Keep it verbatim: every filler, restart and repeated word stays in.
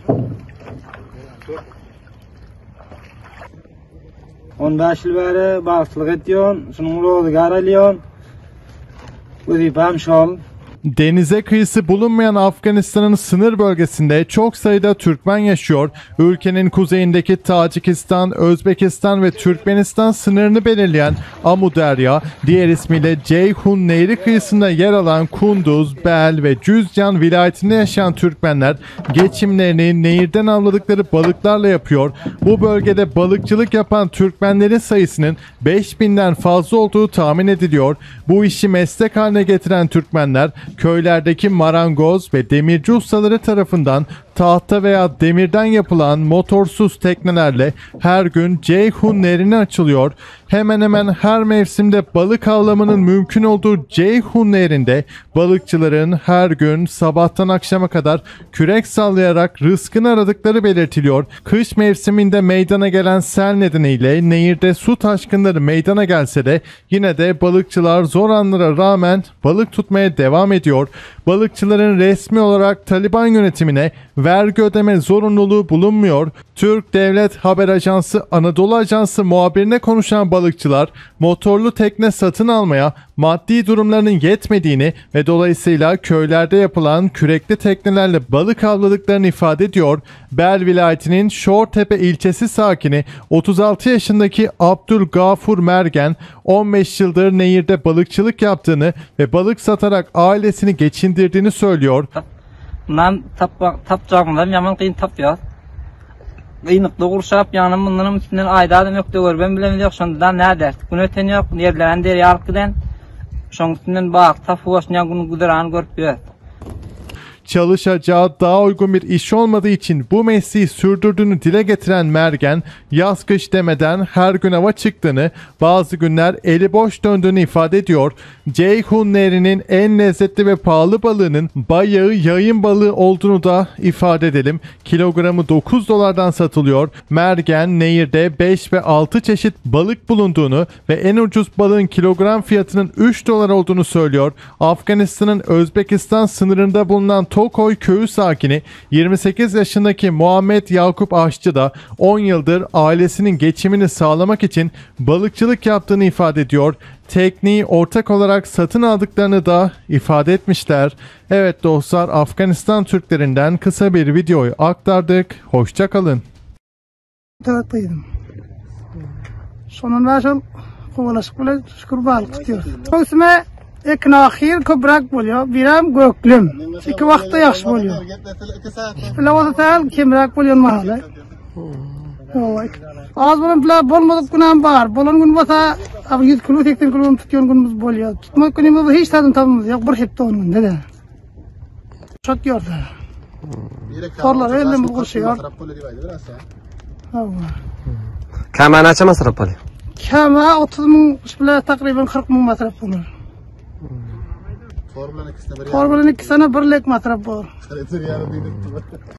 on beş yıl beri balıkçılık ediyorsun, şunun roğuzgar alıyorsun. Vazifem şol. Denize kıyısı bulunmayan Afganistan'ın sınır bölgesinde çok sayıda Türkmen yaşıyor. Ülkenin kuzeyindeki Tacikistan, Özbekistan ve Türkmenistan sınırını belirleyen Amu Derya, diğer ismiyle Ceyhun Nehri kıyısında yer alan Kunduz, Bel ve Cüzcan vilayetinde yaşayan Türkmenler geçimlerini nehirden avladıkları balıklarla yapıyor. Bu bölgede balıkçılık yapan Türkmenlerin sayısının beş binden fazla olduğu tahmin ediliyor. Bu işi meslek haline getiren Türkmenler köylerdeki marangoz ve demirci ustaları tarafından tahta veya demirden yapılan motorsuz teknelerle her gün Ceyhun Nehri'ne açılıyor. Hemen hemen her mevsimde balık avlamanın mümkün olduğu Ceyhun Nehri'nde balıkçıların her gün sabahtan akşama kadar kürek sallayarak rızkını aradıkları belirtiliyor. Kış mevsiminde meydana gelen sel nedeniyle nehirde su taşkınları meydana gelse de yine de balıkçılar zor anlara rağmen balık tutmaya devam ediyor. Balıkçıların resmi olarak Taliban yönetimine vergi ödeme zorunluluğu bulunmuyor. Türk Devlet Haber Ajansı Anadolu Ajansı muhabirine konuşan balıkçılar motorlu tekne satın almaya maddi durumlarının yetmediğini ve dolayısıyla köylerde yapılan kürekli teknelerle balık avladıklarını ifade ediyor. Bel vilayetinin Şortepe ilçesi sakini otuz altı yaşındaki Abdülgafur Mergen on beş yıldır nehirde balıkçılık yaptığını ve balık satarak ailesini geçindirdiğini söylüyor. Ben tapacağımdan yaman kıyın tapıyor. Kıyınıklı kurşap yanım bunların üstünden ayda adam yok diyor. Ben bilemiyorum yok şundan ne der. Bunu öten yok. Yerleren der yarkıdan. Şunun üstünden bak tapı hoşuna bunu güderan görüp Çalışacağı daha uygun bir iş olmadığı için bu mesleği sürdürdüğünü dile getiren Mergen, yaz kış demeden her gün hava çıktığını, bazı günler eli boş döndüğünü ifade ediyor. Ceyhun Nehri'nin en lezzetli ve pahalı balığının bayağı yayın balığı olduğunu da ifade edelim. Kilogramı dokuz dolardan satılıyor. Mergen, nehirde beş ve altı çeşit balık bulunduğunu ve en ucuz balığın kilogram fiyatının üç dolar olduğunu söylüyor. Afganistan'ın Özbekistan sınırında bulunan Tokoy köyü sakini yirmi sekiz yaşındaki Muhammed Yakup Aşçı da on yıldır ailesinin geçimini sağlamak için balıkçılık yaptığını ifade ediyor. Tekniği ortak olarak satın aldıklarını da ifade etmişler. Evet dostlar, Afganistan Türklerinden kısa bir videoyu aktardık. Hoşça kalın. Sonun başıl kovalaşıp bile kurbanlık tutuyor. Osme eknahir kubrak buluyor. Biram göklüm. İki vakti yaş buluyor. Lavada tal kimrak buluyor mahalle. Az bulun bile bulmadık günahım var. Bulun gün basa abi yüz kilo seksen kilo tutuyor günümüz buluyor. Tutmak günümüz hiç tadım tadımız yok. Bir hepte onun gün dedi. Çok gördü. Torlar elim kurşuyor. Kama neçe masraf oluyor? Kama otuz bin bile takriben kırk bin masraf olur. Torbilen iki sene birlik masraf var.